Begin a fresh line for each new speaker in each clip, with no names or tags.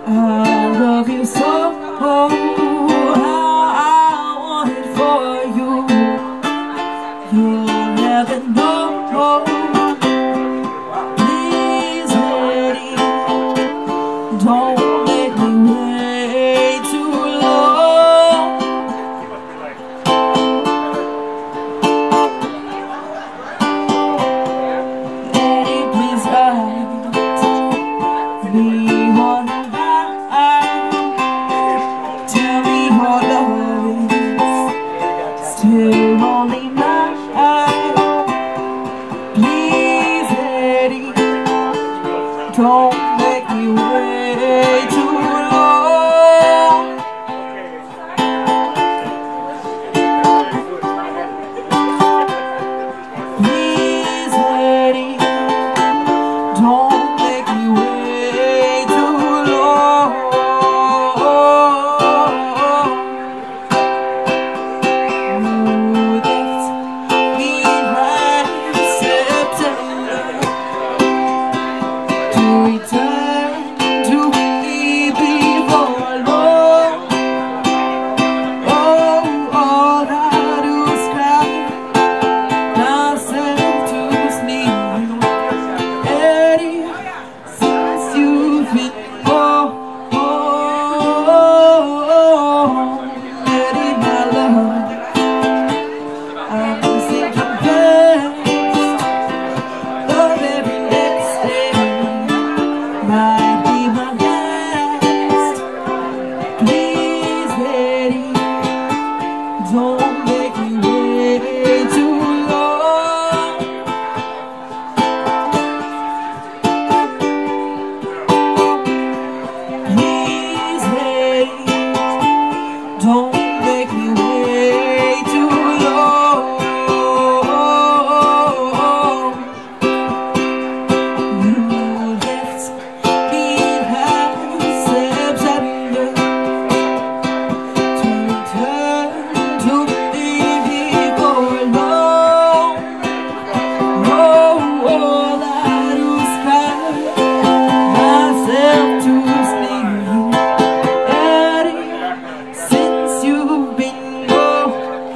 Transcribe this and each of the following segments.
I love you so, how I want it for you. You'll never know. Please, lady, don't make me wait too long. Lady, please write me one line. Tell me your love is still only mine. Please, lady, don't make me wait too long. Please, lady, don't make me wait too long. Ooh, that's behind September to return to me before long. Oh, all I do is cry myself to sleep. Eddie, since you've been gone, Eddie, my love, I'm thinking fast. The very next day might be my last. Please, lady, don't make me wait too long. Please, lady, don't make me wait too long. You left behind September to return to me before long. Oh, all I do is cry myself to sleep. Eddie, since you've been gone,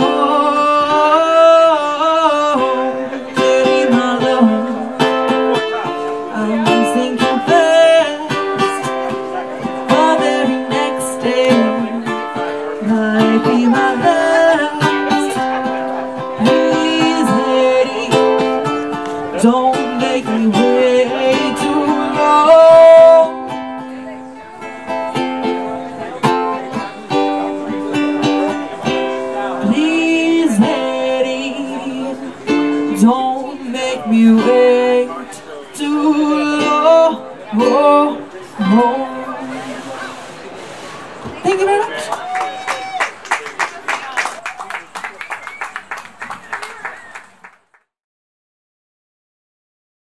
Eddie, my love, I'm thinking fast. The very next day might be my last. Please, lady, don't make me wait too long. Please, lady, don't make me wait too long. Thank you very much.